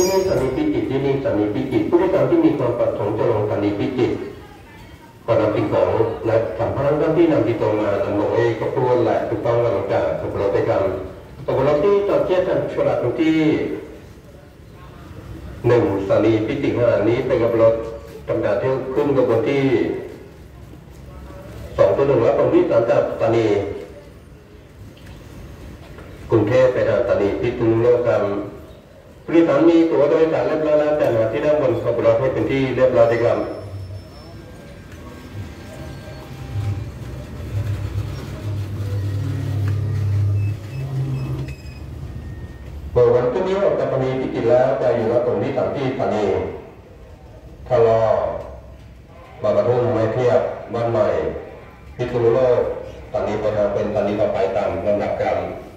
นี่สถานีพิจิตรที่นี่สถานีพิจิตรผู้โดยสารที่มีความประสงค์จะลงสถานีพิจิตรก่อนนำสิ่งของและสัมภาระที่นำที่ตรงมาดำรงก็พูดแหละถูกต้องกันหลังจากสมรสไปกันสมรสที่จอดเทียบกันชลาตรงที่1สถานีพิจิตรนี้เป็นกับรถธรรมดาที่ขึ้นกับบนที่2-1แล้วตรงที่3จากสถานีกรุงเทพไปทางสถานีพิษณุโลกครับผู้โดยสารมีตั๋วโดยสารเรียบร้อยแล้วแต่หาที่นั่งบนขบวนรถให้เป็นที่เรียบร้อยด้วยครับวันพรุ่งนี้ออกจากสถานีพิจิตรแล้วจะอยู่ระตรงที่3ที่สถานีทะลอบางกระทุ่มไม้เทียบบ้านใหม่พิษณุโลกสถานีไปทางเป็นสถานีต่อไปตามลำดับการ